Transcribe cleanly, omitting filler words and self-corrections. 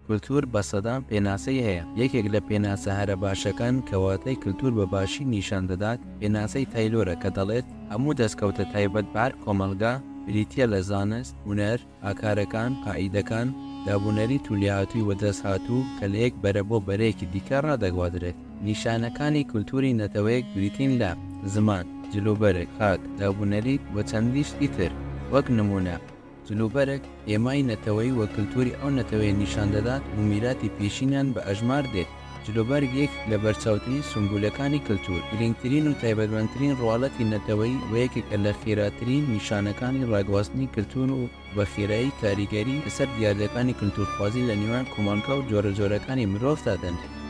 کولتور بەسەدان پێناسەی هەیە. یەکێک لە پێناسە هەرە باشەکان کەواتەی کولتور بە باشی نیشان دەدات پێناسەی تایلۆرە کە دەڵێت هەموو دەستکەوتە تایبەت بار کۆمەلگا بریتە لە زانست، هونەر، ئاکارەکان، قائیدەکان، دابوونەری تولیاهاتووی و دەستهاتوو کە لە یەک بەرە بۆ بەرەیەکی دیکە ڕادەگوادرێت. نیشانەکانی کولتوری نەتەوەیەک بریتین لە زمان، جلوبەرێک، خاک، دابوونەری و چەندیشتی تر. وەک نمونە جلوبەرێک ئێمای نەتەوەی و کولتوری ئەو نەتەوەی نیشان دەدات و میراتی پێشینیان بە ئەژمار دێت. جلوبەرگ یەک لە بەرچاوترین سمبولەکانی کولتور، گرنگترین و تایبەتمەندترین ڕواڵەتی نەتەوەی و یەکێکە لە خێراترین نیشانەکانی ڕاگواستنی کولتور و بە خێرایی کاریگەری لەسەر دیاردەکانی کولتورخوازی لە نێوان کۆمەڵگە و جۆرەجۆرەکانی مرۆڤدا دەنرێت.